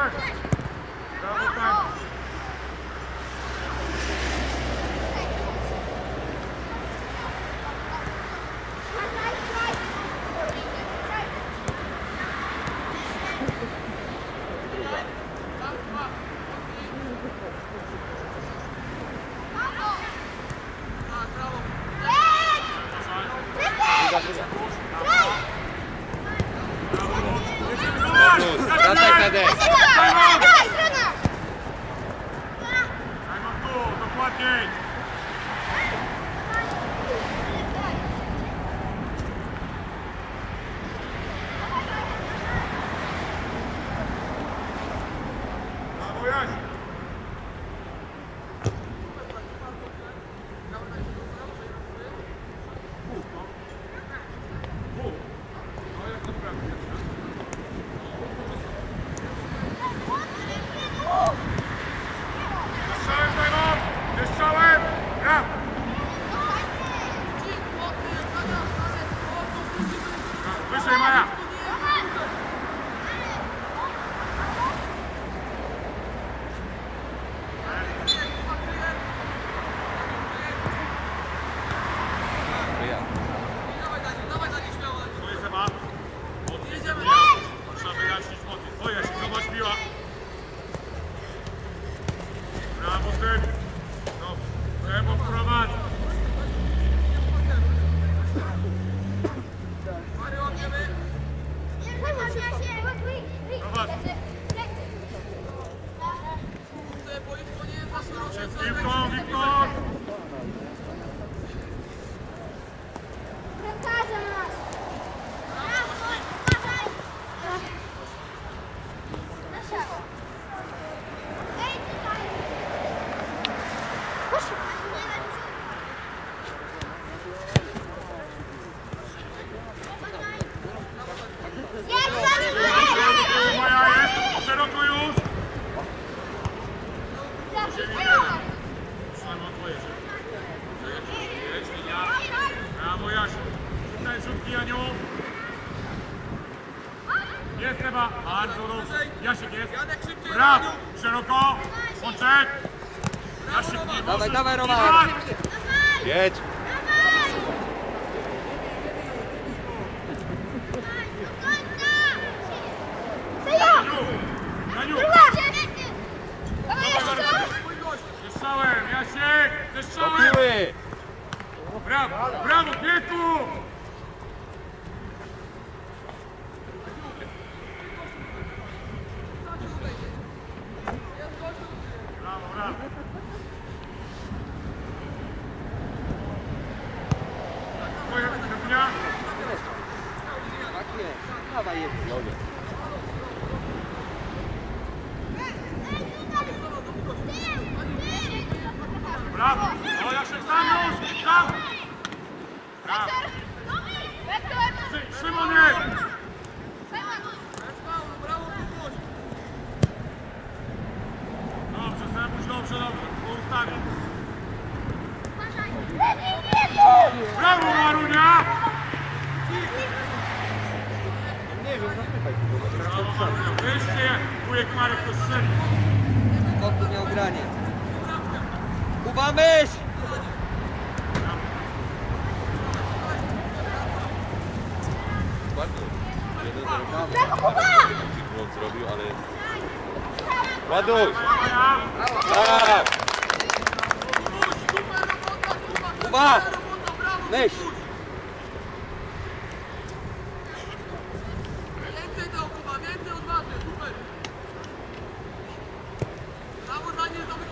Jest Seba, bardzo dobrze. Jasiek jest. Brawo, szeroko. Łączek. Jasiek nie Dawaj, może. dawaj Roman. Jedź. Daniu. Zestrzałem, Jasiek. Zestrzałem. Piły. Brawo, brawo, Pieku. Brawo, brawo. Twoja dnia. Tak jest. Dawaj jedź. Brawo. O, Jasiek, sam już. Sam. Brawo. Szymonek. Dobrze, Sebuś, dobrze, dobrze. Ustawię. Brawo, Marunia. Nie wiem, zapytaj. Brawo, Marunia. Wreszcie wujek Marek to strzeli. Kotu miał granie. Kuba, myśl! Ładnie. 1-0 zrobił, ale... Ładuj! Tak! Kuba! Myśl! Więcej dał Kuba, więcej odważnie, super! Brawo za nie, za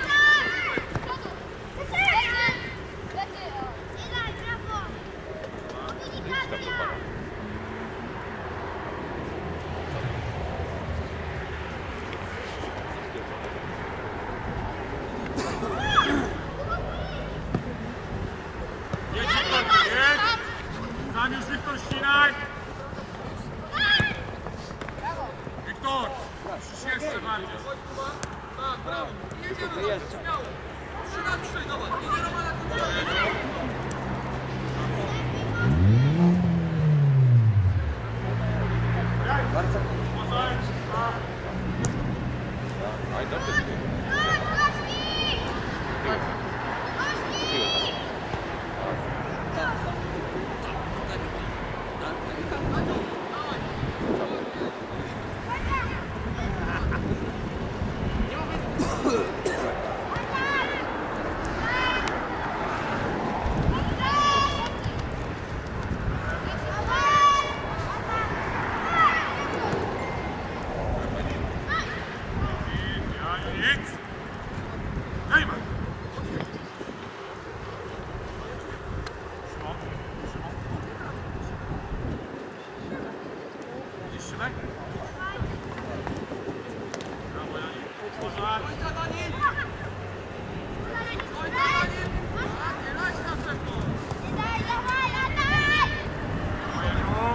Tam już Wiktor ścinaj! Wiktor! Musisz jeszcze bardziej. Tak, brawo! Jedziemy, dobrze, śmiało! 3-3, zobacz, idzie Romana Bardzo. Uważaj! Środek. Brawo, Janik. Pożar. Ojca na nim! Ojca na nim! Nie lać na szybko! Janu.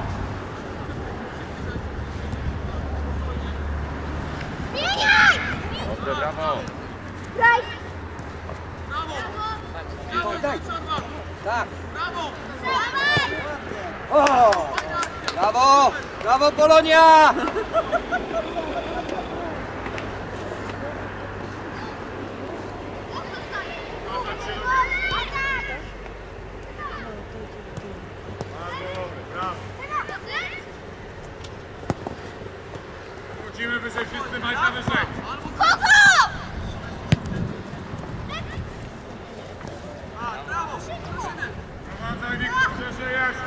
Dobre, brawo. Brawo! Daj. Przodwa! Tak. Brawo! O! Brawo! Brawo Polonia! Bardzo dobry, brawo. Wrócimy wyżej wszyscy, Majka wyżej. Brawo! Prosimy! Prowadzaj, Wiktor, przeżyjesz.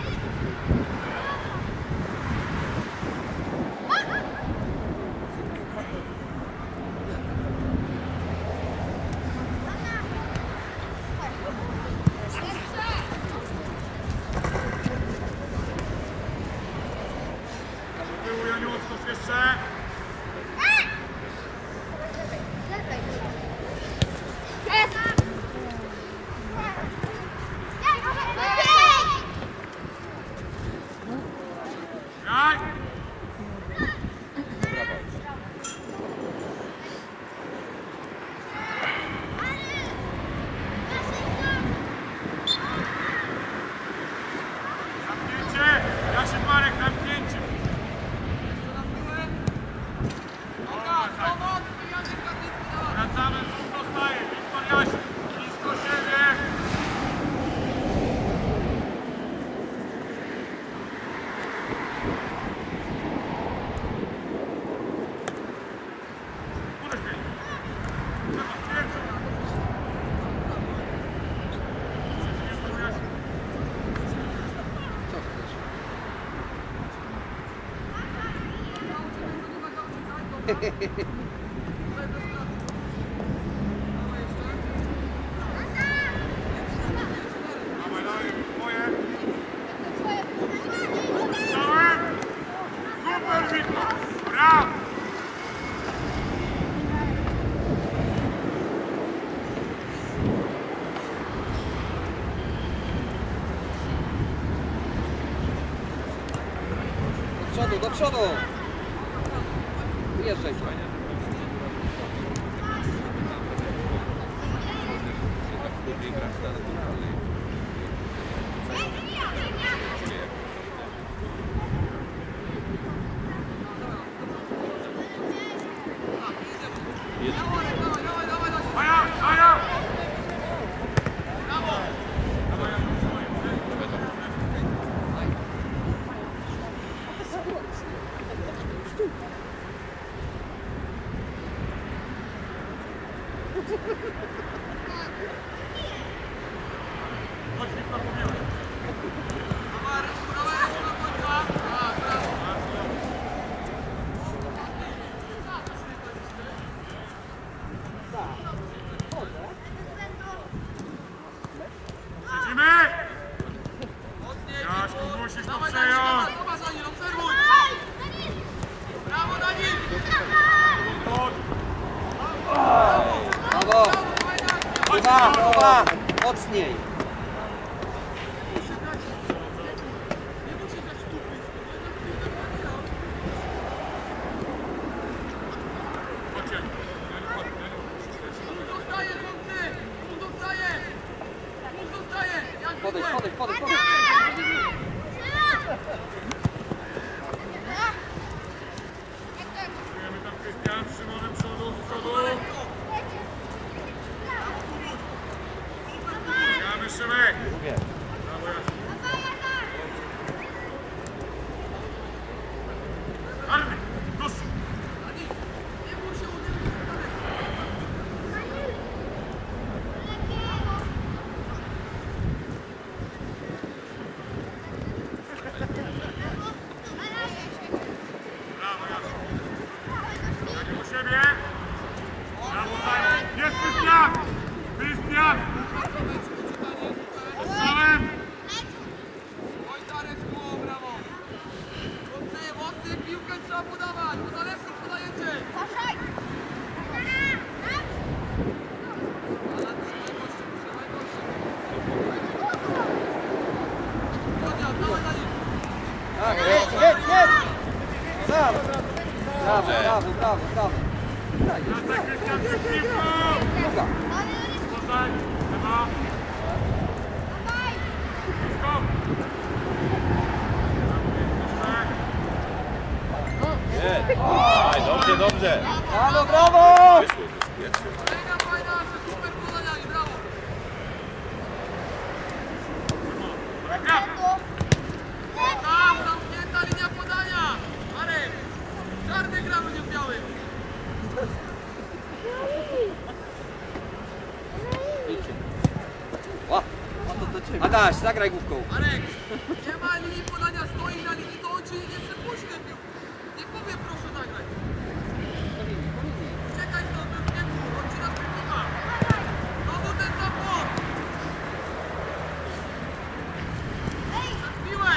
Do tyłu, Janiu, odskocz jeszcze. Graj. Zamknięcie. Jasiek Marek, zamknięcie. Wracamy, dwóch dostaje. Wiktor Jasiek. Blisko siebie. Uderz mnie. Trzeba, pierwszy. Przeciwko Jasiek. Co chcesz? Dawaj, dawaj, moje. Strzałem. Super, Wiktor. Brawo. Do przodu, do przodu! Wyjeżdżaj. Później grasz dalej. Maja, Maja. Chodź, Wiktor, pobiłeś. Siedzimy? Jaśku, musisz to przejąć. Zobacz na nim, obserwuj! Brawo na nim! Chodź. Brawo! Kuba, Kuba! Mocniej! Chodźcie. Punkt dostaje, chłopcy! Punkt dostaje! Punkt dostaje! Jak Podejdź, zwykle. podejdź, podejdź, podejdź! Czujemy tam Krystian z Szymonem przodu, z przodu. Gramy brawo. Brawo, brawo, brawo, brawo. Wracaj, Krystian, przeciwko! Druga. Uważaj, lewa. Skok. Nie. Aj, dobrze, dobrze. Brawo, brawo! Wyszło, pierwszy. Mega fajna akcja, super podaniami, brawo. Tam, zamknięta linia podania. Marek, czarny gramy, nie w białym. O, Adaś, zagraj główką. Marek, nie ma linii podania, stoi na linii, to on ci nie przepuści ten piłkę. Nie powie proszę zagrać. Czekaj stąd, bez biegu, on ci nas wypycha. Znowu ten zapłon. Przed piłę.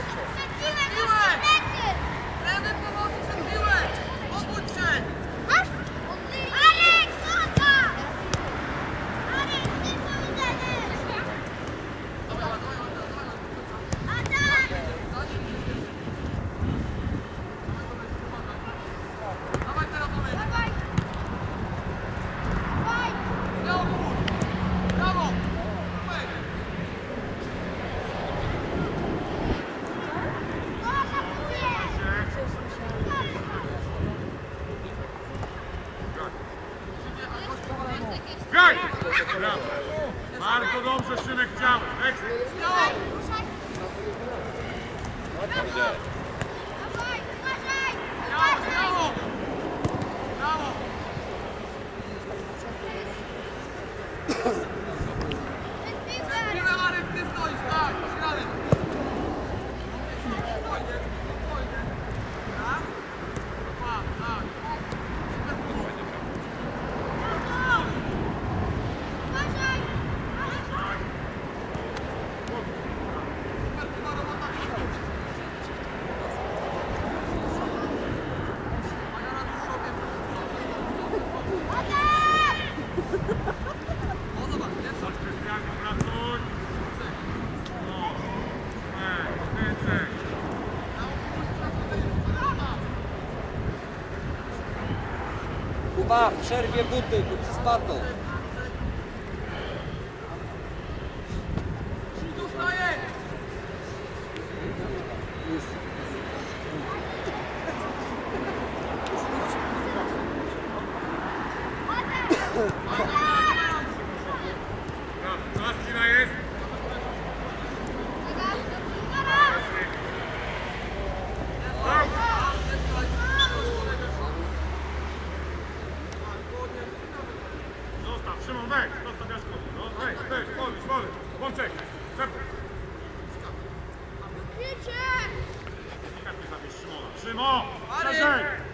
Lewy pomocy przed piłę. Obudź się. Dawaj teraz, Tomek. Brawo, brawo. Super. Graj! Brawo. Bardzo dobrze, Szymek, chciał. Ekstra. Dobrze. Brawo, brawo. Brawo. Piłę, Marek, ty stoisz, tak, śladem. Spokojnie, spokojnie. Raz, dwa, tak. Super, super, chyba robota. Majora dłuższowie. O, zobacz, pierwsza. Chodź, Krystian, pracuj. No. Więcej. Kuba, w przerwie buty, bo ci spadną. Tu staje. Brawo. Zaskina jest. Zostaw, Szymon, weź. Zostaw Jaszkowi. No, weź, powiedz. Łączek. Zepuj. Nikak nie zabierz Szymona. Szymon! Marek! Szerzej!